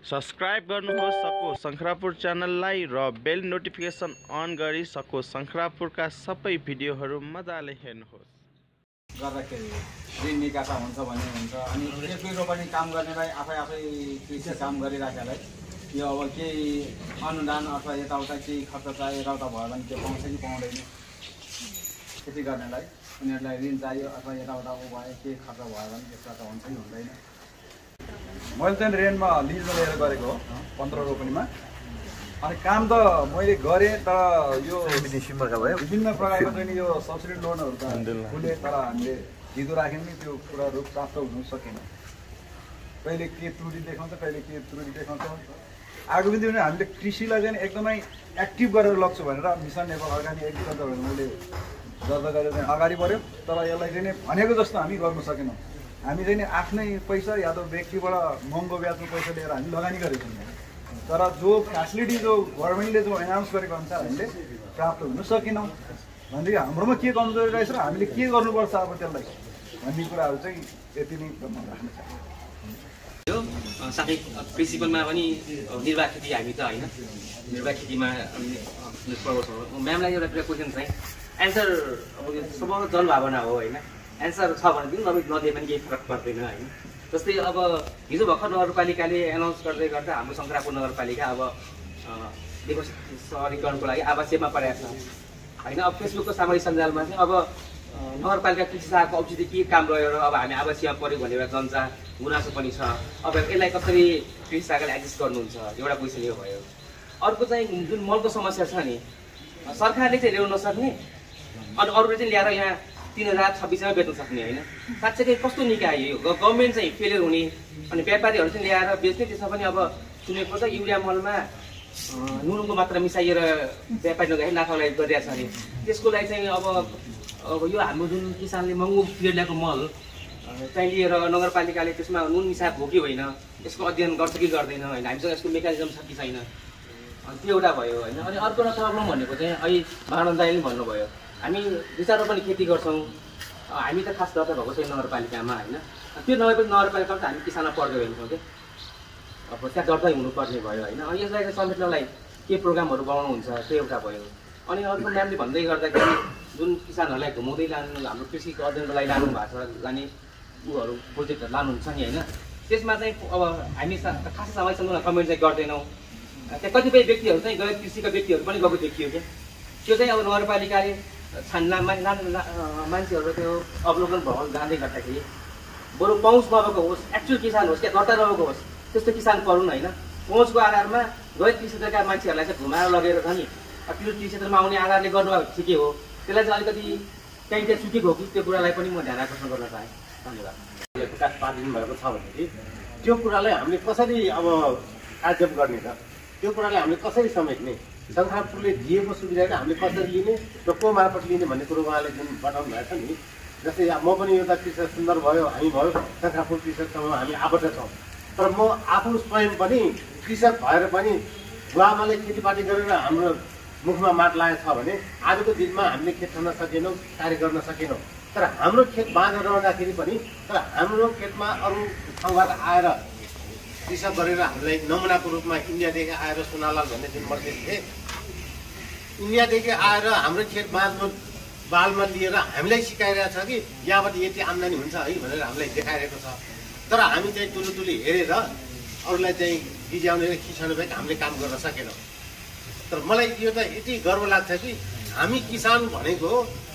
Subscribe गर्नुहोस् सको शंखरापुर च्यानललाई र बेल नोटिफिकेसन अन गरी सको शंखरापुरका सबै भिडियोहरू मजाले हेर्नुहोस्। गर्दाखेरि ऋण निकासा हुन्छ भन्ने हुन्छ अनि एक रोपनी काम गर्नेलाई आफै कृषि काम गरिराखेलाई यो अब केही अनुदान अथवा यताउता केही खर्च चाहियो यताउता भयो भने त्यो पाउँछ कि पाउँदैन खेती गर्नेलाई उनीहरूलाई ऋण चाहियो अथवा यताउता भयो केही खर्च भयो भने त्यसमा त हुन्छ कि हुँदैन। मैले चाहिँ रेन्टमा लिजमा लिएर गरेको हो 15 रोपनीमा अनि काम त मैले गरेँ तर यो विभिन्न प्रकारको चाहिँ यो सब्सिडी लोनहरू त खुले तर हामीले हिजो राख्यौँ नि त्यो कुराहरू प्राप्त हुनु सकेन। कहिले के त्रुटि देखाउँछ कहिले के त्रुटि देखाउँछ। आगामी दिनमा हामीले कृषिलाई चाहिँ एकदमै एक्टिभ गरेर लग्छु भनेर मिसन नेपाल अर्गानिक एग्रिकल्चर भनेर मैले दर्ता गरेर चाहिँ अगाडि बढ्यो तर यसलाई चाहिँ भनेको जस्तो हामी गर्न सकेनौँ। हामी चाहिँ आफ्नै पैसा या त व्यक्तिबाट महँगो ब्याजमा पैसा लिएर हामी लगानी गरेको छौँ तर जो फेसिलिटी जो गभर्मेन्टले जो एनाउन्स गरेको अनुसार हामीले प्राप्त हुन सकेनौँ भनेदेखि हाम्रोमा के कमजोरी रहेछ र हामीले के गर्नुपर्छ अब त्यसलाई भन्ने कुराहरू चाहिँ यति नै राख्न चाहन्छु। साथै प्रिन्सिपलमा पनि निर्वाह खेती हामी त होइन निर्वाह खेतीमा म्यामलाई एउटा क्वेसन चाहिँ एन्सर अब सबैको जनभावना हो होइन एन्सर छ भने पनि नदिए पनि केही फरक पर्दैन होइन। जस्तै अब हिजो भर्खर नगरपालिकाले एनाउन्स गर्दै गर्दा हाम्रो शंखरापुर नगरपालिका अब शहरीकरणको लागि आवासीयमा परेको छ होइन। अब फेसबुकको सामाजिक सञ्जालमा चाहिँ अब नगरपालिका कृषि शाखाको औचित्य के काम रह्यो र अब हामी आवासीयमा पऱ्यो भनेर जनता गुनासो पनि छ। अब यसलाई कसरी कृषि शाखाले एडजस्ट गर्नुहुन्छ एउटा क्वेसन यो भयो। अर्को चाहिँ जुन मलको समस्या छ नि सरकारले चाहिँ ल्याउन नसक्ने अनि अरूले चाहिँ ल्याएर यहाँ 3026मा बेच्न सक्ने होइन। साँच्चै कस्तो निकाय यो गभर्मेन्ट चाहिँ फेलियर हुने अनि व्यापारीहरू चाहिँ ल्याएर बेच्ने त्यसमा पनि अब सुनेको छ युरिया मलमा नुनको मात्रा मिसाइएर व्यापारी नगएर नाफालाई गरिरहेको छ अरे त्यसको लागि चाहिँ अब यो हाम्रो जुन किसानले महँगो पिरियड ल्याएको मल चाहिँ लिएर नगरपालिकाले त्यसमा नुन मिसाएको हो कि होइन यसको अध्ययन गर्छ कि गर्दैन होइन हामीसँग यसको मेकानिजम छ कि छैन अनि त्यो एउटा भयो होइन। अनि अर्को प्रब्लम भनेको चाहिँ अहिले महानन्द दाइले भन्नुभयो हामी विचारमा पनि खेती गर्छौँ हामी त खास दर्ता भएको छैन नगरपालिकामा होइन त्यो नभएपछि नगरपालिकामा त हामी किसानमा पर्दै हुन्छौँ क्या अब त्यहाँ दर्ता हुनुपर्ने भयो होइन। अनि यसलाई समेट्नलाई के प्रोग्रामहरू बनाउनुहुन्छ त्यो एउटा भयो। अनि अर्को म्यामले भन्दै गर्दाखेरि जुन किसानहरूलाई घुमाउँदै लानु हाम्रो कृषिको अध्ययनको लागि लानु भएको छ लाने ऊहरू प्रोजेक्टहरू लानुहुन्छ नि होइन त्यसमा चाहिँ अब हामी खासै समयसँग कमेन्ट चाहिँ गर्दैनौँ। त्यहाँ कतिपय व्यक्तिहरू चाहिँ गैर कृषिका व्यक्तिहरू पनि गएको देखियो क्या त्यो चाहिँ अब नगरपालिकाले मान्छेहरू त्यो अवलोकन भ्रमण जाँदै गर्दाखेरि बरु पहुँच नभएको होस् एक्चुअल किसान होस् क्या दर्ता नभएको होस् त्यस्तो किसान पढुन् होइन। पहुँचको आधारमा गैर कृषि क्षेत्रका मान्छेहरूलाई चाहिँ घुमाएर लगेर छ नि त्यो कृषि क्षेत्रमा आउने आधारले गर्नुभएको ठिकै हो त्यसलाई चाहिँ अलिकति कहीँ त्यहाँ चुकेको हो कि त्यो कुरालाई पनि म ध्यान आकर्षण गर्न चाहेँ। धन्यवाद। विकास पारिदिनु भएको छ भनेदेखि त्यो कुरालाई हामीले कसरी अब आजम गर्ने त त्यो कुरालाई हामीले कसरी समेट्ने शंखरापुरले दिएको सुविधालाई हामीले कसरी लिने र को मार्फत लिने भन्ने कुरो उहाँले जुन बताउनु भएको छ नि जस्तै म पनि एउटा कृषक सुन्दर भयो हामी भयो शंखरापुर कृषकसँग हामी आबद्ध छौँ तर म आफू स्वयं पनि कृषक भएर पनि बुवाआमाले खेतीपाती गरेर हाम्रो मुखमा माट लागेको छ भने आजको दिनमा हामीले खेत खन्न सकेनौँ कार्य गर्न सकेनौँ तर हाम्रो खेत बाँझो रहँदाखेरि पनि तर हाम्रो खेतमा अरू ठाउँबाट आएर कृषक गरेर हामीलाई नमुनाको रूपमा इन्डियादेखि आएर सुनालाल भन्ने जुन मर्केट थिए इन्डियादेखि आएर हाम्रो खेत बालमा लिएर हामीलाई सिकाइरहेको छ कि यहाँबाट यति आम्दानी हुन्छ है भनेर हामीलाई देखाइरहेको छ तर हामी चाहिँ तुलुतुली हेरेर अरूलाई चाहिँ गिज्याउने र खिचाउने भए हामीले काम गर्न सकेनौँ। तर मलाई यो त यति गर्व लाग्छ कि हामी किसान भनेको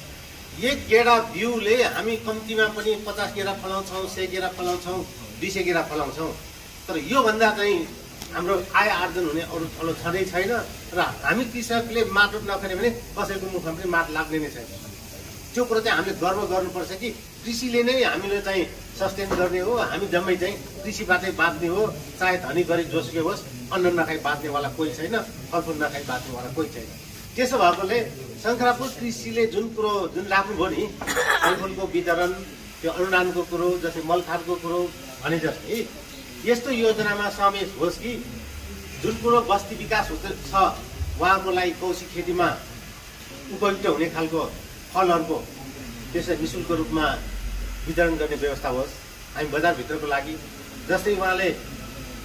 एक गेडा बिउले हामी कम्तीमा पनि 50 गेडा फलाउँछौँ 100 गेडा फलाउँछौँ 200 गेडा फलाउँछौँ तर योभन्दा चाहिँ हाम्रो आय आर्जन हुने अरू थलो छँदै छैन र हामी कृषकले माटो नखाने भने कसैको मुखमा पनि माट लाग्ने नै छैन। त्यो कुरो चाहिँ हामीले गर्व गर्नुपर्छ कि कृषिले नै हामीले चाहिँ सस्टेन गर्ने हो हामी जम्मै चाहिँ कृषिबाटै बाँच्ने हो चाहे धनी गरिब जोसुकै होस् अन्न नखाइ बाँच्नेवाला कोही छैन फलफुल नखाइ बाँच्नेवाला कोही छैन। त्यसो भएकोले शंखरापुर कृषिले जुन कुरो जुन राख्नुभयो नि फलफुलको वितरण त्यो अनुदानको कुरो जस्तै मलखादको कुरो भने जस्तै यस्तो योजनामा समावेश होस् कि जुन कुरो बस्ती विकास छ उहाँको लागि कौशी खेतीमा उपयुक्त हुने खालको फलहरूको त्यसलाई निःशुल्क रूपमा वितरण गर्ने व्यवस्था होस्। हामी बजारभित्रको लागि जस्तै उहाँले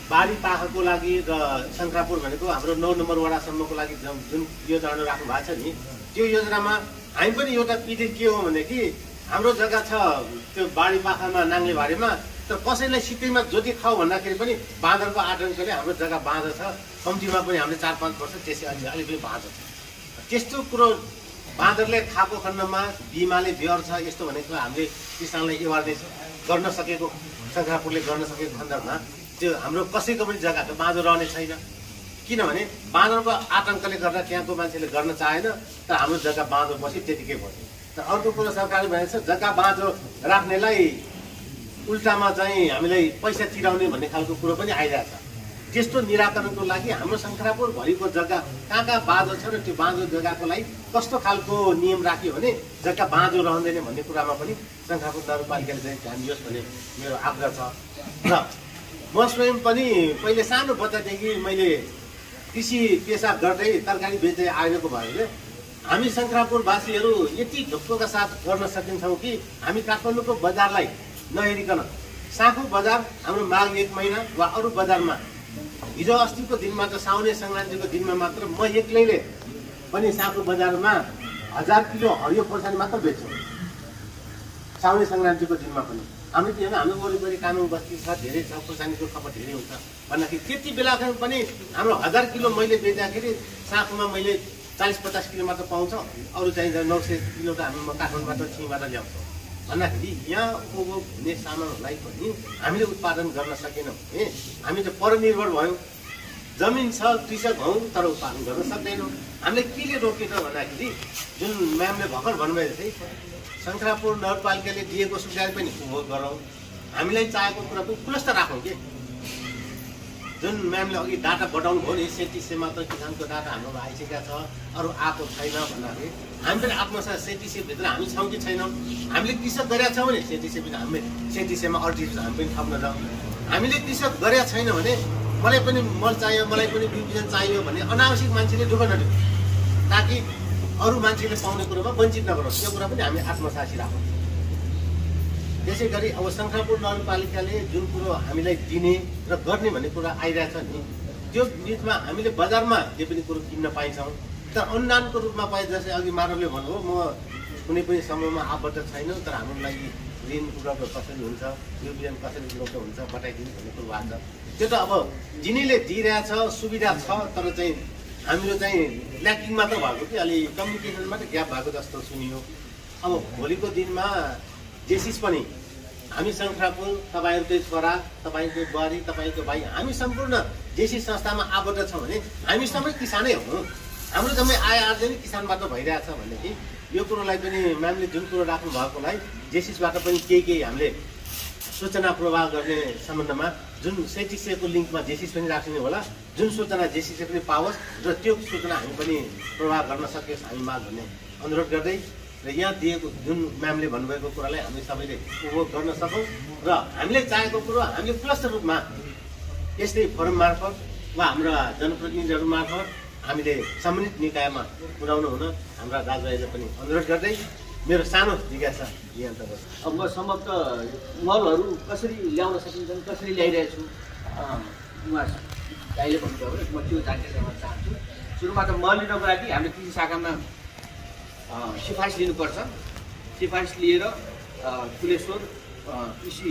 बारी पाखाको लागि र शङ्खरापुर भनेको हाम्रो 9 नम्बर वडासम्मको लागि जुन योजना राख्नु भएको छ नि त्यो योजनामा हामी पनि एउटा पिडे के हो भने कि हाम्रो जग्गा छ त्यो बारी पाखामा नाङ्ले बारीमा तर कसैलाई सित्तैमा जोति खाऊ भन्दाखेरि पनि बाँदरको आतङ्कले हाम्रो जग्गा बाँझो छ कम्तीमा पनि हामीले 4-5 वर्ष त्यसै अलि पनि बाँझो छ त्यस्तो कुरो बाँदरले खाएको खण्डमा बिमाले बेहोर्छ यस्तो भनेको हामीले किसानलाई एवारनेस गर्न सकेको शङ्खरापुरले गर्न सकेको खण्डमा त्यो हाम्रो कसैको पनि जग्गा त बाँझो रहने छैन किनभने बाँदरको आतङ्कले गर्दा त्यहाँको मान्छेले गर्न चाहेन तर हाम्रो जग्गा बाँझो बस्यो त्यतिकै भयो तर अर्को कुरो सरकारले भनेको छ जग्गा बाँझो राख्नेलाई उल्टामा चाहिँ हामीलाई पैसा तिराउने भन्ने खालको कुरो पनि आइरहेछ त्यस्तो निराकरणको लागि हाम्रो शङ्खरापुरभरिको जग्गा कहाँ बाँझो छ र त्यो बाँझो जग्गाको लागि कस्तो खालको नियम राख्यो भने जग्गा बाँझो रहँदैन भन्ने कुरामा पनि शङ्खरापुर नगरपालिकाले चाहिँ ध्यान दियोस् भन्ने मेरो आग्रह छ र म स्वयं पनि पहिले सानो बच्चादेखि मैले कृषि पेसा गर्दै तरकारी बेच्दै आएको भएकोले हामी शङ्खरापुरवासीहरू यति ढुक्कका साथ गर्न सकिन्छौँ कि हामी काठमाडौँको बजारलाई नहेरिकन साँखु बजार हाम्रो माघ 1 महिना वा अरू बजारमा हिजो अस्तिको दिनमा त साउने सङ्क्रान्तिको दिनमा मात्र म एक्लैले पनि साँखु बजारमा 1000 किलो हरियो खोर्सानी मात्र बेच्छु साउने सङ्क्रान्तिको दिनमा पनि हाम्रो के होइन हाम्रो वरिपरि कानुन बस्ती छ धेरै छ खोर्सानीको खपत धेरै हुन्छ भन्दाखेरि त्यति बेला पनि हाम्रो 1000 किलो मैले बेच्दाखेरि साँखुमा मैले 40-50 किलो मात्र पाउँछ अरू चाहिँ 900 किलो त हामी काठमाडौँबाट छिबाट ल्याउँछौँ भन्दाखेरि यहाँ हुने सामानहरूलाई पनि हामीले उत्पादन गर्न सकेनौँ भने हामी त परनिर्भर भयौँ जमिन छ कृषक हौँ तर उत्पादन गर्न सक्दैनौँ हामीले केले रोकेन भन्दाखेरि जुन म्यामले भर्खर भन्नुभएको थिए शङ्खरापुर नगरपालिकाले दिएको सुविधा पनि उपभोग गरौँ हामीलाई चाहेको कुरा पनि खुलस्त राखौँ कि जुन म्यामले अघि डाटा बढाउनु भयो नि सेटिसेमा त किसानको डाटा हाम्रोमा आइसकेका छ अरू आएको छैन भन्दाखेरि हामी पनि आत्मसात सेटिसेभित्र हामी छौँ कि छैनौँ हामीले कृषक गरेका छौँ भने सेटिसेभित्र हामी सेटिसेमा अल्टिभ्स हामी पनि थप्न जाउँ हामीले कृषक गरेका छैन भने मलाई पनि मल चाहियो मलाई पनि बिउबिजन चाहियो भने अनावश्यक मान्छेले दुःख नदिउँ ताकि अरू मान्छेले पाउने कुरोमा वञ्चित नगरोस् त्यो कुरा पनि हामी आत्मसाक्षी राखौँ त्यसै गरी अब शङ्खरापुर नगरपालिकाले जुन कुरो हामीलाई दिने र गर्ने भन्ने कुरा आइरहेछ नि त्यो बिचमा हामीले बजारमा जे पनि कुरो किन्न पाइन्छौँ तर अनुदानको रूपमा पाए जस्तै अघि मानवले भन्नुभयो म कुनै पनि समूहमा आबद्ध छैन तर हाम्रो लागि ऋण उपलब्ध कसरी हुन्छ बिउबिजन कसरी उपलब्ध हुन्छ बताइदिनु भन्ने कुरो भएको छ त्यो त अब जिनीले दिइरहेछ सुविधा छ तर चाहिँ हाम्रो चाहिँ ल्याकिङ मात्र भएको कि अलि कम्युनिकेसनमा त ग्याप भएको जस्तो सुनियो अब भोलिको दिनमा जेसिस पनि हामी शङ्खरापुर तपाईँहरूकै छोरा तपाईँको बुहारी तपाईँको भाइ हामी सम्पूर्ण जेसिस संस्थामा आबद्ध छौँ भने हामी सबै किसानै हौँ हाम्रो जम्मै आय आर्जन किसानबाट भइरहेछ भनेदेखि यो कुरोलाई पनि म्यामले जुन कुरो राख्नु भएकोलाई जेसिसबाट पनि केही हामीले सूचना प्रवाह गर्ने सम्बन्धमा जुन सेटिसेको लिङ्कमा जेसिस पनि राख्ने होला जुन सूचना जेसिसले पनि पाओस् र त्यो सूचना हामी पनि प्रवाह गर्न सकियोस् हामी माग भन्ने अनुरोध गर्दै र यहाँ दिएको जुन म्यामले भन्नुभएको कुरालाई हामी सबैले उपभोग गर्न सकौँ र हामीले चाहेको कुरो हामीले खुलस्त रूपमा यस्तै फोरम मार्फत वा हाम्रा जनप्रतिनिधिहरू मार्फत हामीले सम्मिलित निकायमा पुर्याउनु हुन हाम्रा दाजुभाइले पनि अनुरोध गर्दै मेरो सानो जिज्ञासा यही अन्तर्गत अब म सम्भवतः मलहरू कसरी ल्याउन सकिन्छन् कसरी ल्याइरहेछु उहाँ दाइले भन्नुभयो म त्यो जानकारी गर्न चाहन्छु सुरुमा त मल लिनको लागि हामीले कृषि शाखामा सिफारिस लिनुपर्छ सिफारिस लिएर तुलेश्वर कृषि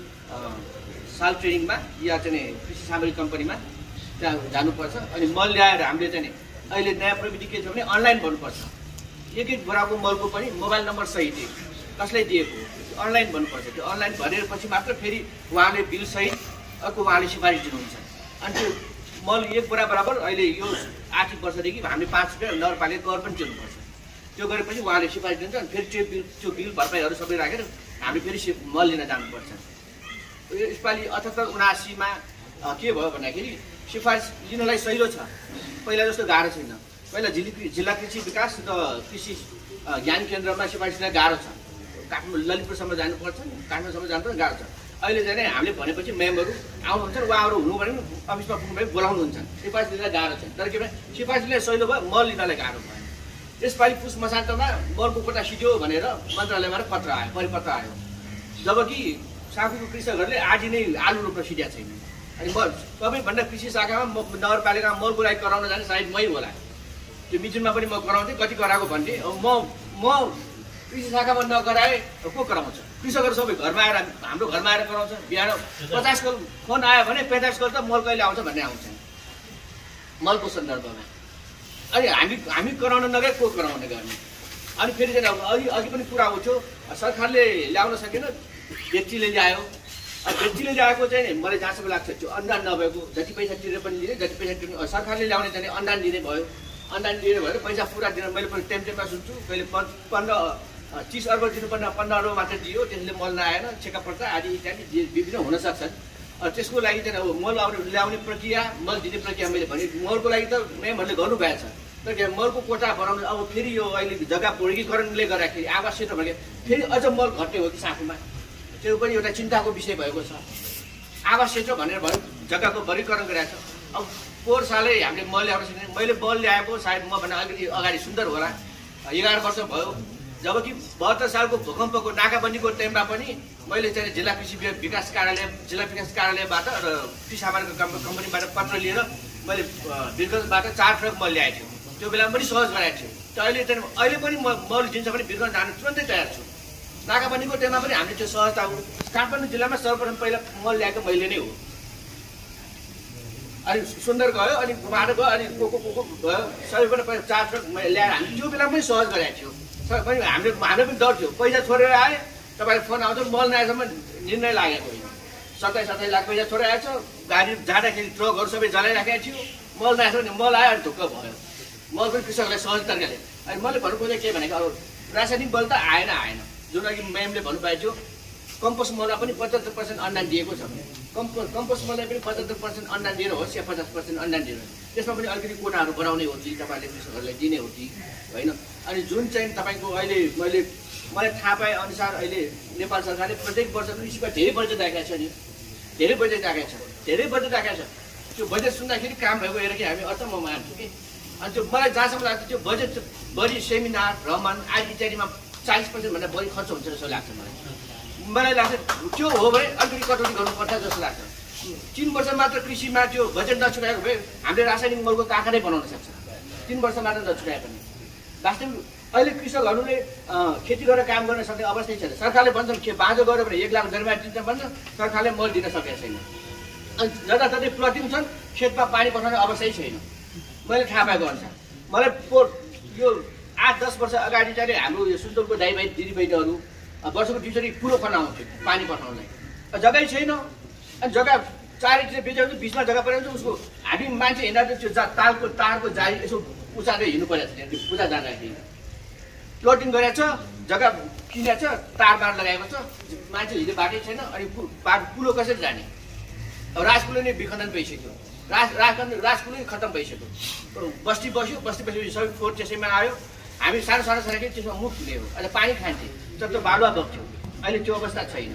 साल ट्रेनिङमा या चाहिँ कृषि सामग्री कम्पनीमा त्यहाँ जानुपर्छ अनि मल ल्याएर हामीले चाहिँ अहिले नयाँ प्रविधि के छ भने अनलाइन भन्नुपर्छ एक बोराको मलको पनि मोबाइल नम्बर सहित कसलाई दिएको अनलाइन भन्नुपर्छ त्यो अनलाइन भरेपछि मात्र फेरि उहाँले बिल सहित अर्को उहाँले सिफारिस दिनुहुन्छ अनि त्यो मल एक बोरा बराबर अहिले यो आर्थिक वर्षदेखि हामीले 5 रुपियाँ नगरपालिका कर पनि तिर्नुपर्छ त्यो गरेपछि उहाँले सिफारिस दिन्छ अनि फेरि त्यो बिल भरपाईहरू सबै राखेर हामीले फेरि मल लिन जानुपर्छ यसपालि 78-79मा के भयो भन्दाखेरि सिफारिस लिनलाई सहिलो छ पहिला जस्तो गाह्रो छैन पहिला जिल्ला कृषि विकास र कृषि ज्ञान केन्द्रमा सिफारिस लिन गाह्रो छ काठमाडौँ ललितपुरसम्म जानुपर्छ काठमाडौँसम्म जानुपर्छ गाह्रो छ अहिले चाहिँ हामीले भनेपछि मेम्बरहरू आउनुहुन्छ उहाँहरू हुनु भने अफिसमा पुग्नु भए बोलाउनुहुन्छ सिफारिस लिन गाह्रो छ तर के भने सिफारिस लिन सहिलो भयो मल लिनलाई गाह्रो भयो यसपालि पुस मसान्तमा मलको कोटा सिध्यो भनेर मन्त्रालयबाट पत्र आयो परिपत्र आयो जबकि साँखुको कृषकहरूले आज नै आलु रोप्न सिधेका छैन अनि सबैभन्दा कृषि शाखामा नगरपालिकामा मलको लागि कराउन जाने सायद मै होला। त्यो मिटिङमा पनि म कराउँथेँ, कति कराएको भन्थे। अब म कृषि शाखामा नगराए को कराउँछ? कृषकहरू सबै घरमा आएर हाम्रो घरमा आएर कराउँछ। बिहान 50 कल फोन आयो भने 45 कल त मल कहिले आउँछ भन्ने आउँछ मलको सन्दर्भमा। अनि हामी कराउन नगए को कराउने गर्ने? अनि फेरि चाहिँ अघि पनि कुरा उठ्यो, सरकारले ल्याउन सकेन, व्यक्तिले ल्यायो। व्यक्तिले ल्याएको चाहिँ मलाई जहाँसम्म लाग्छ त्यो अनुदान नभएको, जति पैसा तिरेर पनि लिने, जति पैसा तिर्नु सरकारले ल्याउने चाहिँ अनुदान दिने भयो। अनुदान दिने भयो पैसा पुरा दिन मैले पनि टेममा सुन्छु, कहिले 30 अर्ब दिनुपर्ने 15 अर्ब मात्र दियो, त्यसले मल नआएन, ठेक्कापट्टा आदि इत्यादि विभिन्न हुन सक्छन्। त्यसको लागि चाहिँ मल ल्याउने प्रक्रिया, मल दिने प्रक्रिया मैले भने मलको लागि त म्यामहरूले गर्नुभएको छ। तर मलको कोटा बनाउनु अब फेरि यो अहिले जग्गा वर्गीकरणले गर्दाखेरि आवास क्षेत्र भने फेरि अझ मल घट्ने हो कि साथमा, त्यो पनि एउटा चिन्ताको विषय भएको छ। आवास क्षेत्र भनेर भयो जग्गाको वर्गीकरण गरेको छ। अब पोहोर सालै हामीले मल ल्याउन सक्ने, मैले मल ल्याएको सायद म भन्दा अलिकति अगाडि सुन्दर होला, 11 वर्ष भयो। जबकि 72 सालको भूकम्पको नाकाबन्दीको टाइममा पनि मैले चाहिँ जिल्ला कृषि विकास कार्यालयबाट र कृषि सामानको कम्पनीबाट पत्र लिएर मैले वीरगञ्जबाट 4 ट्रक मल ल्याएको थिएँ। त्यो बेलामा पनि सहज गराएको थियो। अहिले पनि मल दिन्छ भने वीरगञ्ज जानु तुरन्तै तयार छु। नाकाबन्दीको टाइममा पनि हामीले त्यो सहजता काठमाडौँ जिल्लामा सर्वप्रथम पहिला मल ल्याएको मैले नै हो। अनि सुन्दर गयो, अनि घुमाएर गयो, अनि को गयो, सबैबाट पहिला 4 ट्रक ल्याएर हामी त्यो बेलामा पनि सहज गराएको थियो। पनि हाम्रो पनि डर थियो, पैसा छोडेर आए तपाईँले फोन आउँछ मल नआएसम्म निर्णय लागेको होइन। 27 लाख पैसा छोडेर आएछ, गाडी जाँदाखेरि ट्रकहरू सबै जलाइराखेको थियो, मल नआएछ भने मल आयो अनि ढुक्क भयो। मल पनि कृषकलाई सहज तरिकाले। अनि मैले भन्नु खोजेको के भनेको, अब रासायनिक मल त आएन, जुन अघि म्यामले भन्नुभएको थियो कम्पोस्ट मलमा पनि 75% अनुदान दिएको छ। कम्पोस्ट मललाई पनि 75% अनुदान दिएर होस् या 50% अनुदान दिएर, त्यसमा पनि अलिकति कोटाहरू बनाउने हो कि तपाईँले कृषकहरूलाई दिने हो कि होइन। अनि जुन चाहिँ तपाईँको अहिले मलाई थाहा पाए अनुसार अहिले नेपाल सरकारले प्रत्येक वर्ष कृषिमा धेरै बजेट राखेको छ नि, धेरै बजेट राखेको छ। त्यो बजेट सुन्दाखेरि काम भएको हेरेर कि हामी अचम्म मान्छौँ कि। अनि त्यो मलाई जहाँसम्म लाग्छ त्यो बजेट बढी सेमिनार भ्रमण आदि इत्यादिमा 40% भन्दा बढी खर्च हुन्छ जस्तो लाग्छ मलाई लाग्छ। त्यो हो भने अलिकति कटौती गर्नुपर्छ जस्तो लाग्छ। 3 वर्ष मात्र कृषिमा त्यो बजेट नछुटाएको भए हामीले रासायनिक मलको कारखानै बनाउन सक्छ। 3 वर्ष मात्र नछुटाए पनि वास्तविक अहिले कृषकहरूले खेती गरेर काम गर्न सक्ने अवस्था छैन। सरकारले भन्छ बाँझो गऱ्यो भने 1 लाख जरिमाना दिन्छ भन्छ, सरकारले मल दिन सकेको छैन। अनि जताततै प्लटिङ छन्, खेतमा पानी पठाउने अवस्थै छैन। मैले थाहा पाएको अनुसार मलाई यो 8-10 वर्ष अगाडि चाहिँ हाम्रो यो सुन्तुरको दाइभाइ दिदीबहिनीहरू वर्षको दुईचोटि कुलो खनाउँथ्यो पानी पठाउनलाई, जग्गै छैन। अनि जग्गा चारैतिर बेचेर बिचमा जग्गा परेको छ, उसको हामी मान्छे हिँड्दा त्यो तारको जाली यसो उचालेर हिँड्नु परेको छ। पूजा जाँदाखेरि प्लटिङ गरेको छ, जग्गा किनेको छ, तारबार लगाएको छ, मान्छे हिँड्ने बाटै छैन। अनि कुलो कसरी जाने? अब राजकुलो नै विखण्डन भइसक्यो, राजकुलो खत्तम भइसक्यो। बस्ती बस्यो, बस्ती सबै फोहोर त्यसैमा आयो। हामी सानो सानो त्यसमा मुख हुने हो, अहिले पानी खान्थे, जब बालुवा बग्थ्यो। अहिले त्यो अवस्था छैन।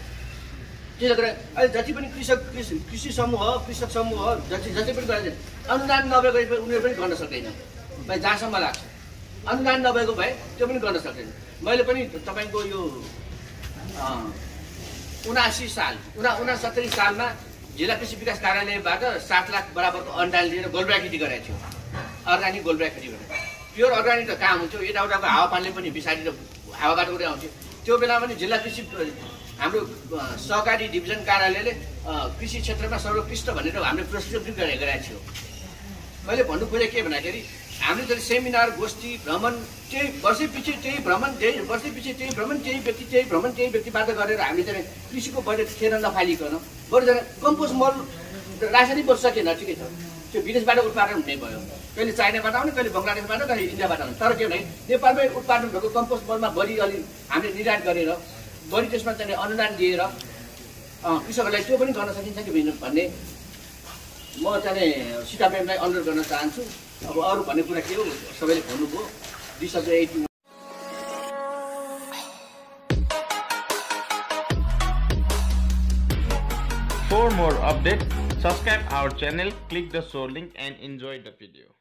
त्यसले गर्दा अहिले जति पनि कृषक समूह जति पनि गरेर अनुदान नभएको उनीहरू पनि गर्न सक्दैन। भाइ जहाँसम्म लाग्छ अनुदान नभएको भए त्यो पनि गर्न सक्दैन। मैले पनि तपाईँको यो 69 सालमा जिल्ला कृषि विकास कार्यालयबाट 7 लाख बराबरको अनुदान लिएर गोलब्रा खेती गरेको थियो। अर्ग्यानिक गोलब्रा खेती गरेर प्योर अर्ग्यानिक त कहाँ हुन्थ्यो, यताउताको हावापानीले पनि बिसारी हावाबाट उडे आउँथ्यो। त्यो बेला पनि जिल्ला कृषि हाम्रो सहकारी डिभिजन कार्यालयले कृषि क्षेत्रमा सर्वोत्कृष्ट भनेर हामीले पुरस्कृत पनि गरेको थियो। मैले भन्नु खोजेँ के भन्दाखेरि हामीले जति सेमिनार गोष्ठी भ्रमण त्यही वर्षैपछि त्यही भ्रमण त्यही व्यक्तिबाट गरेर हामीले चाहिँ कृषिको बजेट खेर नफालिकन बरु चाहिँ कम्पोस्ट मल रासायनिक मल सकेन, ठिकै छ, त्यो विदेशबाट उत्पादन हुने भयो। कहिले चाइनाबाट आउने, कहिले बङ्गलादेशबाट, कहिले इन्डियाबाट आउने। तर के भने नेपालमै उत्पादन भएको कम्पोस्ट मलमा बढी अलि हामीले निर्यात गरेर बढी त्यसमा चाहिँ अनुदान दिएर कृषकहरूलाई त्यो पनि गर्न सकिन्छ कि भन्ने म चाहिँ सीताबेनलाई अनुरोध गर्न चाहन्छु। अब अरू भन्ने कुरा के हो सबैले भन्नुभयो। For more updates, subscribe our channel, click the show link and enjoy the video.